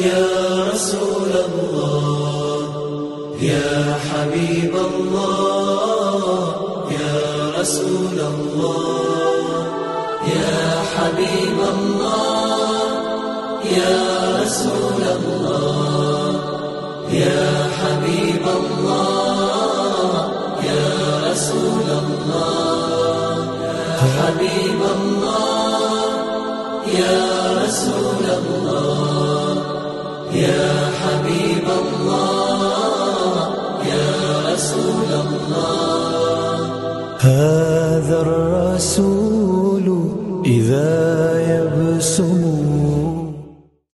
يا رسول الله يا حبيب الله يا رسول الله يا حبيب الله يا رسول الله يا حبيب الله يا رسول الله يا حبيب الله يا رسول الله يا